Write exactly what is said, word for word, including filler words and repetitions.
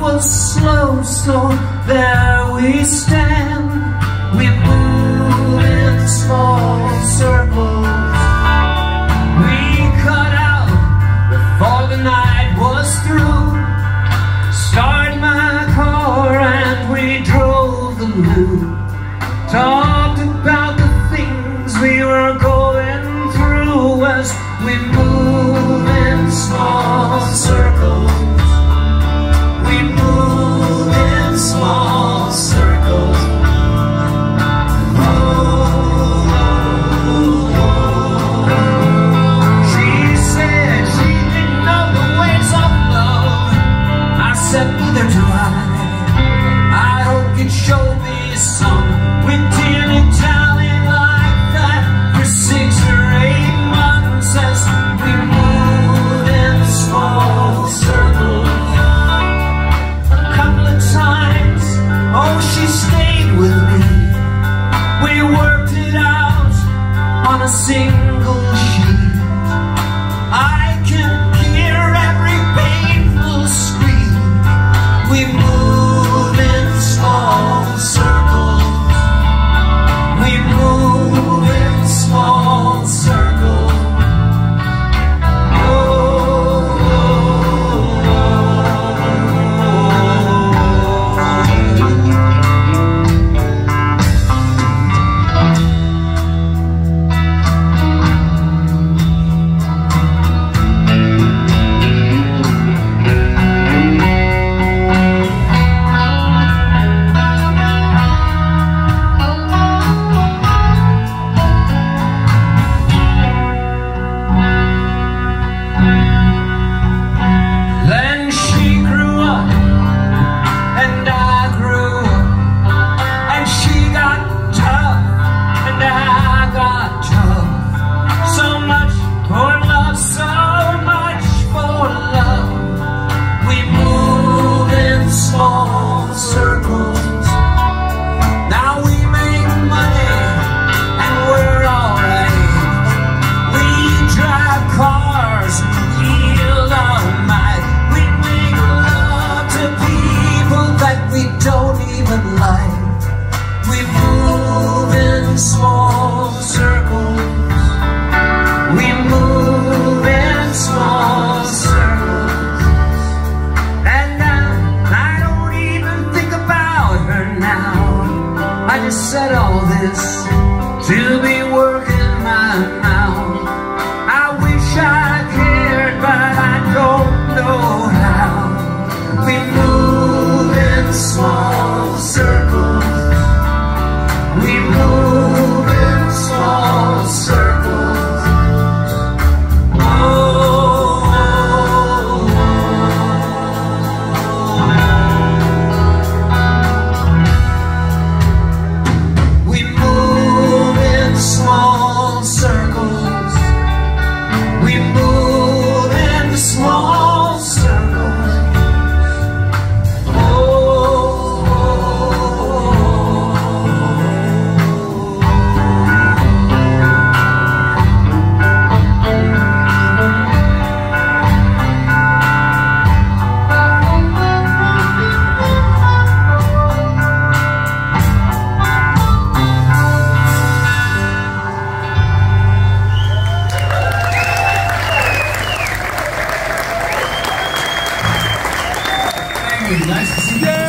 was slow, so there we stand. We move in small circles. We cut out before the night was through. Started my car and we drove the loop. Talked about the things we were going through as we move in small circles. We move in small circles. Oh, oh, oh. She said she didn't know the ways of love. I said neither do I. I hope you'd show me some. We didn't tell it like that for six or eight months as we moved in small circles. A couple of times, oh, she stayed with me. We worked it out on a single sheet. I can hear every painful scream. We move in small circles. We move in small circles. Oh, oh, said all this to be working my mouth. I wish I cared, but I don't know how. We move in small circles. We move in small circles. Oh, small circles. We move in small circles. Oh, oh, Nice to see you.